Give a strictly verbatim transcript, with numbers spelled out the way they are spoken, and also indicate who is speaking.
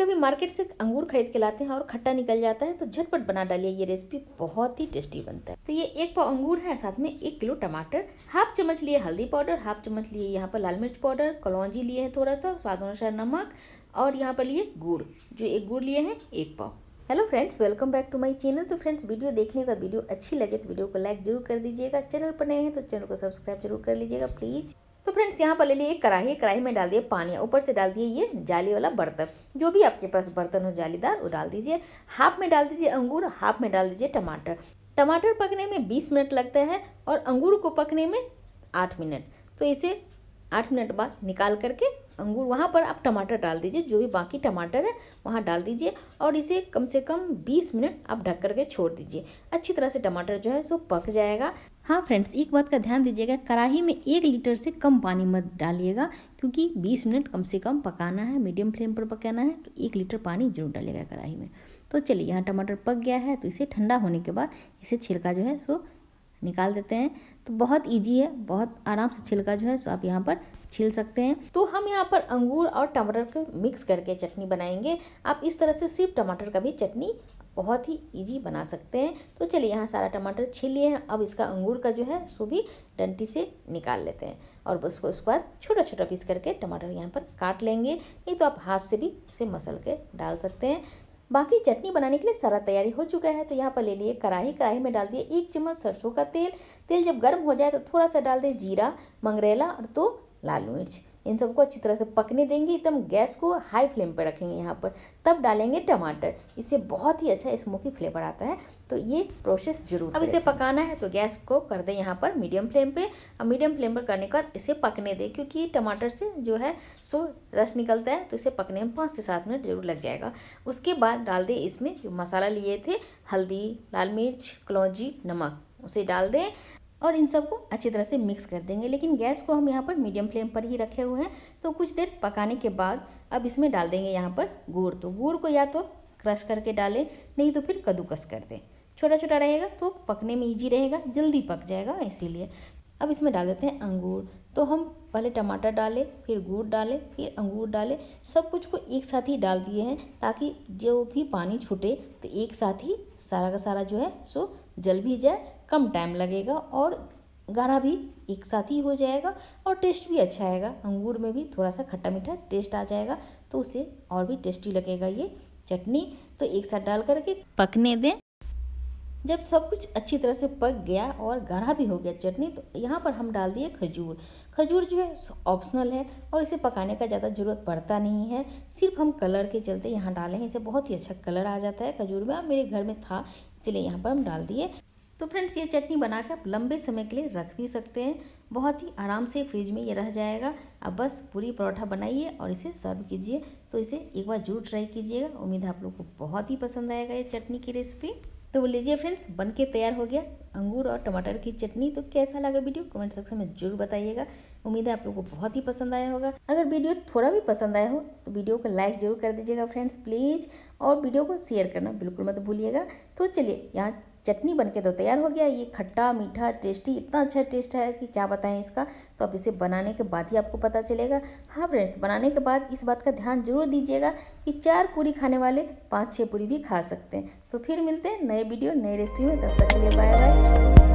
Speaker 1: कभी मार्केट से अंगूर खरीद के लाते हैं और खट्टा निकल जाता है तो झटपट बना डालिए, ये रेसिपी बहुत ही टेस्टी बनता है। तो ये एक पाव अंगूर है, साथ में एक किलो टमाटर, हाफ चम्मच लिए हल्दी पाउडर, हाफ चम्मच लिए यहाँ पर लाल मिर्च पाउडर, कलौंजी लिए हैं थोड़ा सा, स्वाद अनुसार नमक, और यहाँ पर लिए गुड़, जो एक गुड़ लिए हैं एक पाव। Hello friends, welcome back to my channel. तो फ्रेंड्स, वीडियो देखने का वीडियो अच्छी लगे तो वीडियो को लाइक जरूर कर दीजिएगा, चैनल पर नए हैं तो चैनल को सब्सक्राइब जरूर कर लीजिएगा प्लीज़। तो फ्रेंड्स, यहाँ पर ले लिए एक कढ़ाई, कढ़ाई में डाल दिए पानी, ऊपर से डाल दिए ये जाली वाला बर्तन, जो भी आपके पास बर्तन हो जालीदार वो डाल दीजिए। हाफ में डाल दीजिए अंगूर, हाफ में डाल दीजिए टमाटर। टमाटर पकने में बीस मिनट लगता है और अंगूर को पकने में आठ मिनट। तो इसे आठ मिनट बाद निकाल करके अंगूर वहाँ पर आप टमाटर डाल दीजिए, जो भी बाकी टमाटर है वहाँ डाल दीजिए और इसे कम से कम बीस मिनट आप ढक करके छोड़ दीजिए। अच्छी तरह से टमाटर जो है सो पक जाएगा। हाँ फ्रेंड्स, एक बात का ध्यान दीजिएगा, कढ़ाई में एक लीटर से कम पानी मत डालिएगा, क्योंकि बीस मिनट कम से कम पकाना है, मीडियम फ्लेम पर पकाना है, तो एक लीटर पानी जरूर डालिएगा कढ़ाई में। तो चलिए, यहाँ टमाटर पक गया है तो इसे ठंडा होने के बाद इसे छिलका जो है सो निकाल देते हैं। तो बहुत इजी है, बहुत आराम से छिलका जो है सो आप यहाँ पर छील सकते हैं। तो हम यहाँ पर अंगूर और टमाटर को मिक्स करके चटनी बनाएंगे। आप इस तरह से सिर्फ टमाटर का भी चटनी बहुत ही इजी बना सकते हैं। तो चलिए, यहाँ सारा टमाटर छील लिए हैं, अब इसका अंगूर का जो है सो भी डंटी से निकाल लेते हैं और बस उसके बाद छोटा छोटा पीस करके टमाटर यहाँ पर काट लेंगे, नहीं तो आप हाथ से भी इसे मसल के डाल सकते हैं। बाकी चटनी बनाने के लिए सारा तैयारी हो चुका है। तो यहाँ पर ले लिए कढ़ाई, कढ़ाई में डाल दिए एक चम्मच सरसों का तेल। तेल जब गर्म हो जाए तो थोड़ा सा डाल दें जीरा, मंगरेला और दो लाल मिर्च। इन सबको अच्छी तरह से पकने देंगे, एकदम गैस को हाई फ्लेम पर रखेंगे यहाँ पर। तब डालेंगे टमाटर, इससे बहुत ही अच्छा स्मोकी फ्लेवर आता है। तो ये प्रोसेस जरूर अब इसे पकाना है तो गैस को कर दें यहाँ पर मीडियम फ्लेम पे। अब मीडियम फ्लेम पर करने के बाद इसे पकने दें, क्योंकि टमाटर से जो है सो रस निकलता है, तो इसे पकने में पाँच से सात मिनट जरूर लग जाएगा। उसके बाद डाल दें इसमें जो मसाला लिए थे, हल्दी, लाल मिर्च, कलौंजी, नमक, उसे डाल दें और इन सबको अच्छी तरह से मिक्स कर देंगे। लेकिन गैस को हम यहाँ पर मीडियम फ्लेम पर ही रखे हुए हैं। तो कुछ देर पकाने के बाद अब इसमें डाल देंगे यहाँ पर गुड़। तो गुड़ को या तो क्रश करके डालें, नहीं तो फिर कद्दूकस कर दें। छोटा छोटा रहेगा तो पकने में ईजी रहेगा, जल्दी पक जाएगा इसीलिए। अब इसमें डाल देते हैं अंगूर। तो हम पहले टमाटर डालें, फिर गुड़ डालें, फिर अंगूर डालें, सब कुछ को एक साथ ही डाल दिए हैं, ताकि जो भी पानी छूटे तो एक साथ ही सारा का सारा जो है सो जल भी जाए, कम टाइम लगेगा और गाढ़ा भी एक साथ ही हो जाएगा और टेस्ट भी अच्छा आएगा। अंगूर में भी थोड़ा सा खट्टा मीठा टेस्ट आ जाएगा, तो उससे और भी टेस्टी लगेगा ये चटनी। तो एक साथ डाल करके पकने दें। जब सब कुछ अच्छी तरह से पक गया और गाढ़ा भी हो गया चटनी, तो यहाँ पर हम डाल दिए खजूर। खजूर जो है ऑप्शनल है और इसे पकाने का ज़्यादा ज़रूरत पड़ता नहीं है, सिर्फ हम कलर के चलते यहाँ डाले हैं। इसे बहुत ही अच्छा कलर आ जाता है खजूर में, अब मेरे घर में था इसलिए यहाँ पर हम डाल दिए। तो फ्रेंड्स, ये चटनी बनाकर आप लंबे समय के लिए रख भी सकते हैं, बहुत ही आराम से फ्रिज में ये रह जाएगा। अब बस पूरी परोठा बनाइए और इसे सर्व कीजिए। तो इसे एक बार जरूर ट्राई कीजिएगा, उम्मीद है आप लोग को बहुत ही पसंद आएगा ये चटनी की रेसिपी। तो लीजिए फ्रेंड्स, बन के तैयार हो गया अंगूर और टमाटर की चटनी। तो कैसा लगा वीडियो कमेंट सेक्शन में जरूर बताइएगा, उम्मीद है आप लोगों को बहुत ही पसंद आया होगा। अगर वीडियो थोड़ा भी पसंद आया हो तो वीडियो को लाइक जरूर कर दीजिएगा फ्रेंड्स प्लीज़, और वीडियो को शेयर करना बिल्कुल मत भूलिएगा। तो चलिए, यहाँ चटनी बनके तो तैयार हो गया। ये खट्टा मीठा टेस्टी, इतना अच्छा टेस्ट है कि क्या बताएं इसका। तो अब इसे बनाने के बाद ही आपको पता चलेगा। हाँ फ्रेंड्स, बनाने के बाद इस बात का ध्यान जरूर दीजिएगा कि चार पूरी खाने वाले पाँच छः पूरी भी खा सकते हैं। तो फिर मिलते हैं नए वीडियो नए रेसिपी में, तब तक के लिए बाय बाय।